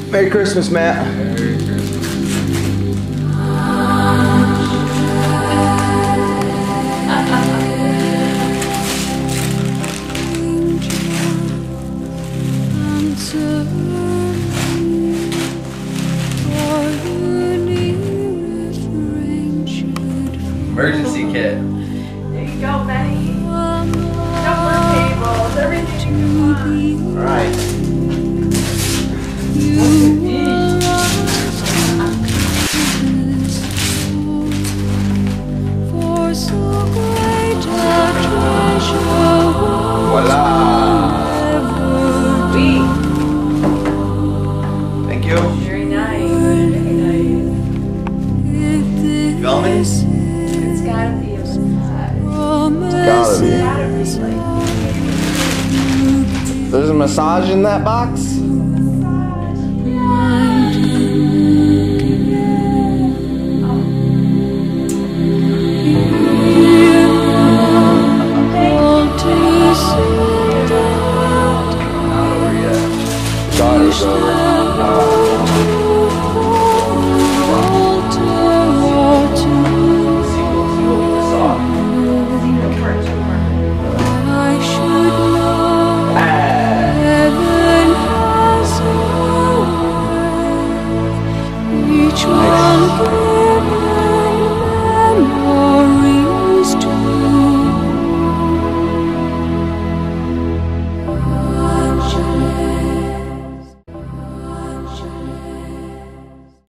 Merry Christmas, Matt. Merry Christmas. Emergency kit. There you go, Benny. Number tables, everything you want. Alright. Voila! Thank you. Very nice. Very nice. Filming? It's gotta be a massage. Gotta be. Gotta be like. There's a massage in that box? Massage.